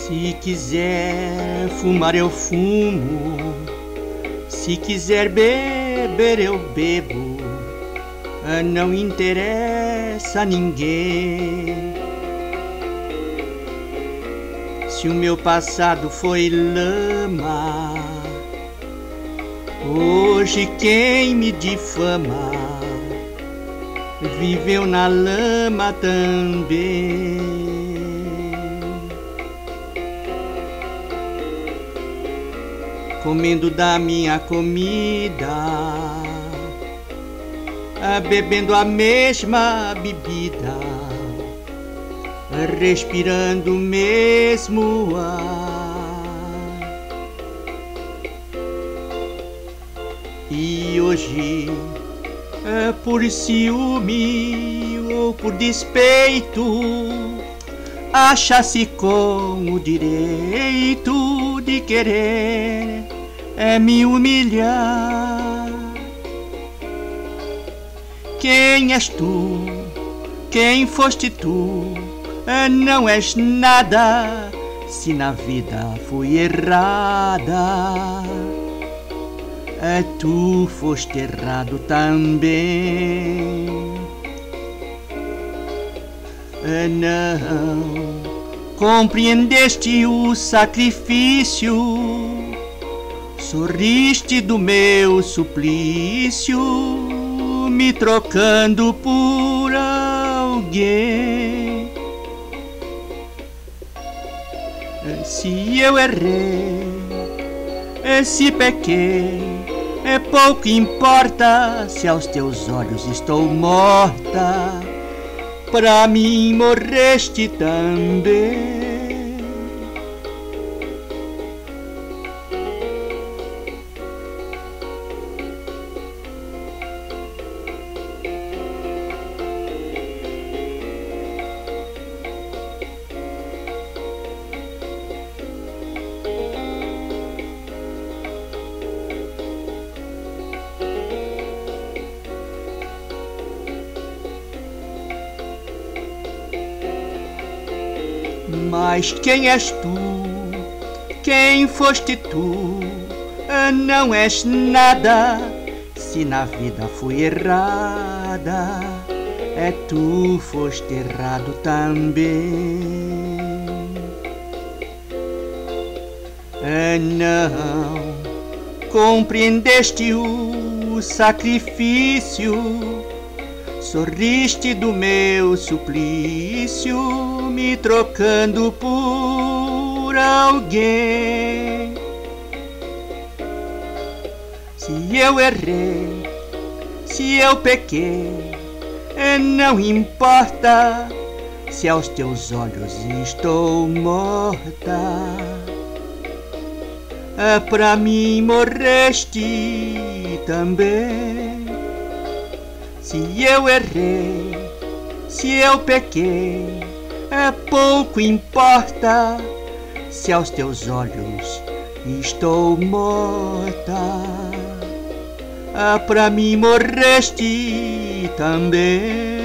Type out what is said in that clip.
Se quiser fumar eu fumo, se quiser beber eu bebo, não interessa a ninguém. Se o meu passado foi lama, hoje quem me difama viveu na lama também. Comendo da minha comida, bebendo a mesma bebida, respirando o mesmo ar. E hoje, por ciúme ou por despeito, acha-se com o direito de querer me humilhar. Quem és tu? Quem foste tu? Não és nada se na vida fui errada. Tu foste errado também. Não compreendeste o sacrifício, sorriste do meu suplício, me trocando por alguém. Se eu errei, se pequei, pouco importa se aos teus olhos estou morta. Pra mim morreste também. Mas quem és tu? Quem foste tu? Não és nada se na vida fui errada. Tu foste errado também. Não compreendeste o sacrifício, sorriste do meu suplício, me trocando por alguém. Se eu errei, se eu pequei, não importa se aos teus olhos estou morta. Pra mim morreste também. Se eu errei, se eu pequei, pouco importa se aos teus olhos estou morta. Pra mim morreste também.